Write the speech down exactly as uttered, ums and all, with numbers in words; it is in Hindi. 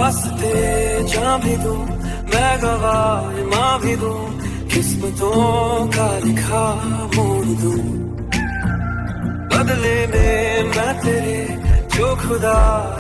वास्ते जान भी दूं, मैं गवाह माँ भी दूं, किस्मतों का लिखा मोड़ दूं। बदले में मैं तेरे जो खुदा